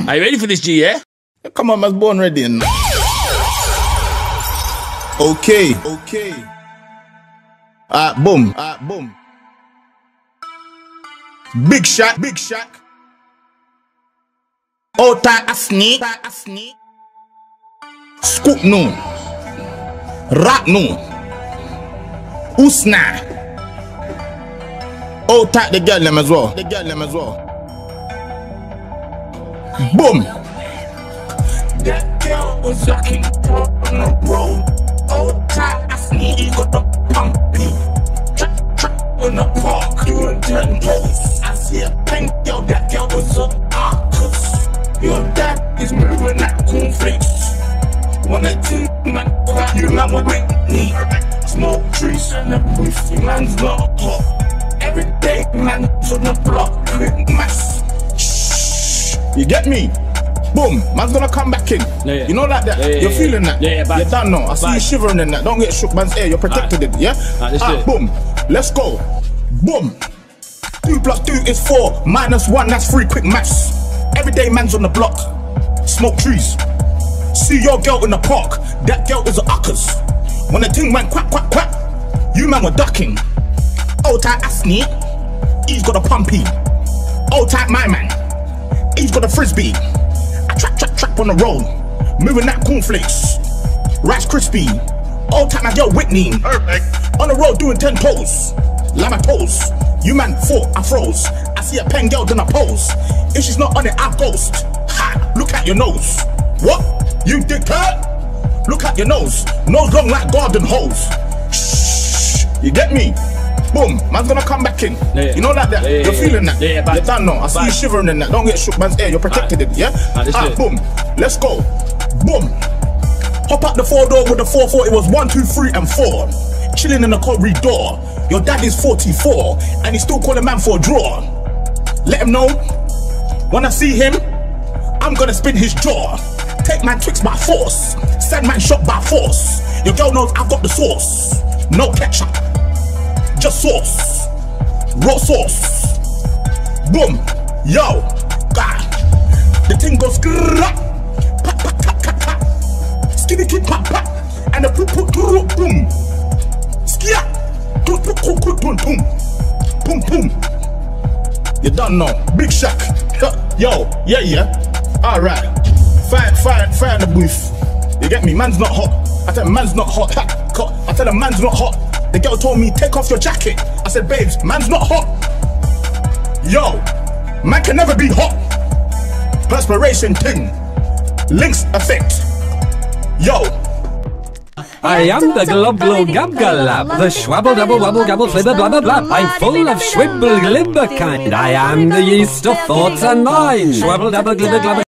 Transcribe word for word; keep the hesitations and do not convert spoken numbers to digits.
Are you ready for this, G, yeah? Come on, man's born ready. And... Okay. Okay. Alright, boom. Alright, boom. Big Shaq. Big Shaq. Ota asni. Asni. Scoop no. Rap no. Usna. Ota the girl them as well. The girl them as well. Boom. That girl was sucking on the road. Old tight, I sneak got the pumpy. Trap, trap in the park, doing ten toes. I see a pink girl, that girl was a arcus. Your dad is moving that cornflakes. Wanna think, man, cry, you man will make me. Smoke trees and a whiskey, man's not hot. Every day, man, on the block, quick mass. You get me? Boom, man's gonna come back in. Yeah, yeah. You know like that? Yeah, yeah, You're yeah. feeling that? Yeah, yeah, bad. You don't know. I see Bad. you shivering in that. Don't get shook, man's air. You're protected Right. it, yeah? Right, let's ah, do it. Boom, let's go. Boom. Two plus two is four. Minus one, that's three. Quick maths. Everyday man's on the block. Smoke trees. See your girl in the park. That girl is a uckers. When the thing went quack, quack, quack, you man were ducking. Old tight Asni, he's got a pumpy. Old tight my man, he's got a frisbee. I trap, trap, trap on the road, moving that cornflakes. Rice crispy. Old tight my girl Whitney. Perfect. On the road doing ten toes. Lama toes. You man four, I froze. I see a pen girl then I pose. If she's not on it, I ghost. Ha! Look at your nose. What? You dickhead? Look at your nose. Nose long like garden hose. Shh. You get me? Boom. Man's gonna come back in. Yeah, yeah. You know like that? Yeah, yeah, You're yeah. feeling that? Yeah, yeah, bad. You don't know. I see Bad. you shivering in that. Don't get shook, man's air. You're protected Right. it, yeah? Right, let's ah, do it. boom. Let's go. Boom. Hop out the four door with the four four. It was one, two, three, and four. Chilling in the corridor. Your dad is forty-four, and he's still calling man for a draw. Let him know. When I see him, I'm gonna spin his jaw. Take man tricks by force. Send man shot by force. Your girl knows I've got the sauce. No ketchup, just sauce. Raw sauce. Boom. Yo. God. The ting goes skraa. Pat, pat, pat, pat, pat. Skinny kid pat, pat. And the poop, poop, poop, boom. Skia. Boom, boom, boom, boom, boom. Boom, boom. You don't know. Big Shaq. Yo. Yeah, yeah. Alright. Fire, fire, fire in the booth. You get me? Man's not hot. I tell him man's not hot. I tell him man's not hot. The girl told me, take off your jacket. I said, babes, man's not hot. Yo, man can never be hot. Perspiration ting. Links effect. Yo. I am the globglogabgalab, the schwabble double wobble gabble flibber blabber blab. I'm full of schwibble glibber kind. I am the yeast of thoughts and mind. Schwabble double glibber glabber.